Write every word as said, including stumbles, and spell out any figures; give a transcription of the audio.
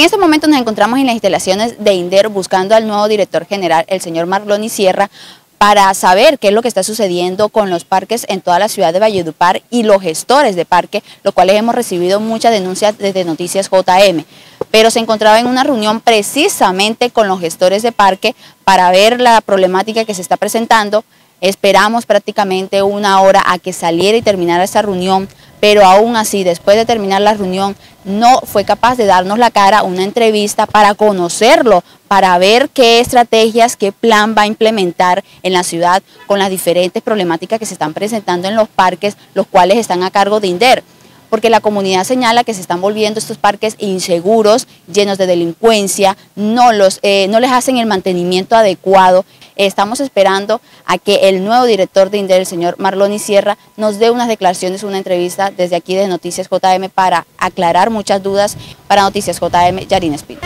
este momento nos encontramos en las instalaciones de INDER buscando al nuevo director general, el señor Marloni Sierra, para saber qué es lo que está sucediendo con los parques en toda la ciudad de Valledupar y los gestores de parque, los cuales hemos recibido muchas denuncias desde Noticias J M. Pero se encontraba en una reunión precisamente con los gestores de parque para ver la problemática que se está presentando. Esperamos prácticamente una hora a que saliera y terminara esa reunión, pero aún así, después de terminar la reunión, no fue capaz de darnos la cara, una entrevista para conocerlo, para ver qué estrategias, qué plan va a implementar en la ciudad con las diferentes problemáticas que se están presentando en los parques, los cuales están a cargo de INDER. Porque la comunidad señala que se están volviendo estos parques inseguros, llenos de delincuencia, no, los, eh, no les hacen el mantenimiento adecuado. Estamos esperando a que el nuevo director de INDER, el señor Marloni Sierra, nos dé unas declaraciones, una entrevista desde aquí de Noticias J M para aclarar muchas dudas. Para Noticias J M, Yarina Espino.